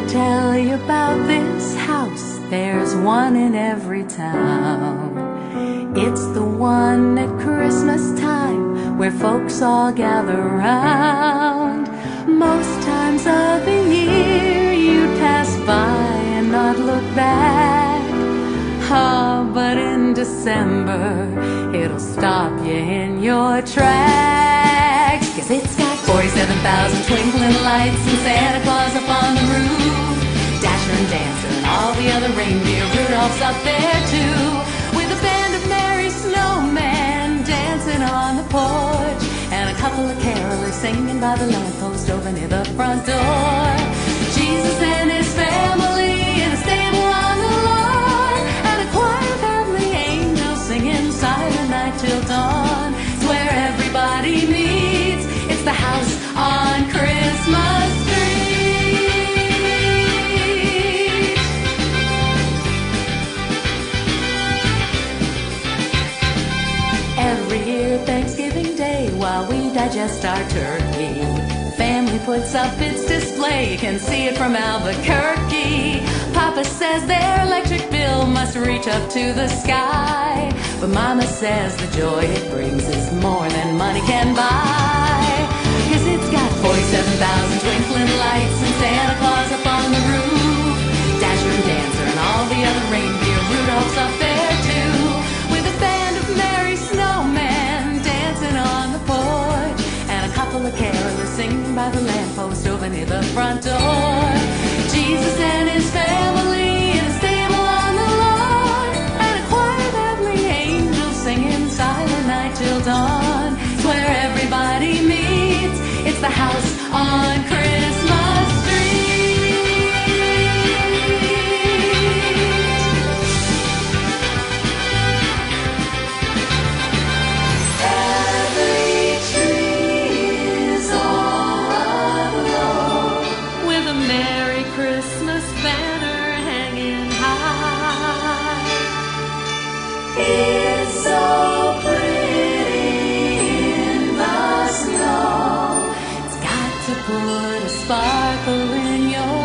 tell you about this house, there's one in every town. It's the one at Christmas time where folks all gather round. Most times of the year you'd pass by and not look back. Oh, but in December it'll stop you in your tracks. 'Cause it's got 47,000 twinkling lights and Santa Claus up on the roof, Dasher and Dancer and all the other reindeer, Rudolph's up there too, with a band of merry snowmen dancing on the porch, and a couple of carolers singing by the lamppost over near the front door. Jesus and his family in a stable on the lawn, and a choir of heavenly angels singing Silent Night till dawn. It's where everybody meets. It's the house on Christmas Street. Every year Thanksgiving Day, while we digest our turkey, family puts up its display. You can see it from Albuquerque. Papa says their electric bill must reach up to the sky, but Mama says the joy it brings is more than money can buy. 'Cause it's got 47,000 twinkling lights and Santa Claus up on the roof, Dasher and Dancer and all the other reindeer, Rudolph's up there too, with a band of merry snowmen dancing on the porch, and a couple of carolers singing by the lamppost over near the front door. Jesus and his family in a stable on the lawn, and a choir of heavenly angels singing Silent Night till dawn. It's where everybody meets. It's the house on Christmas Street. Every tree is all aglow with a Merry Christmas banner hanging high. It's so pretty in the snow. It's got to put a sparkle in your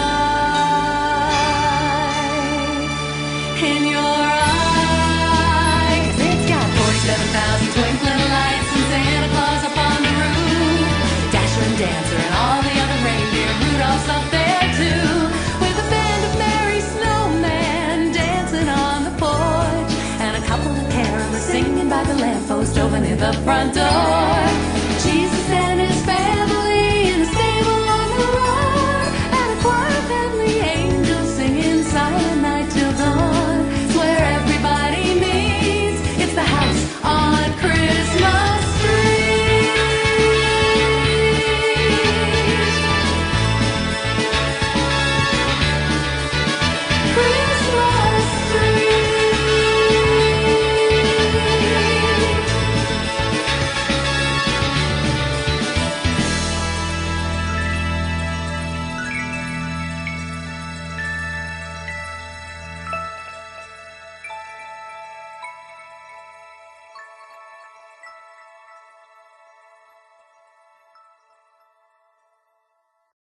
eye, in your eye. 'Cause it's got 47,000 twinkling lights and Santa Claus up on the roof, Dasher and Dancer and all the other reindeer, Rudolph's up there too, with a band of merry snowmen dancing on the porch, and a couple of carolers singing by the lamppost over near the front door.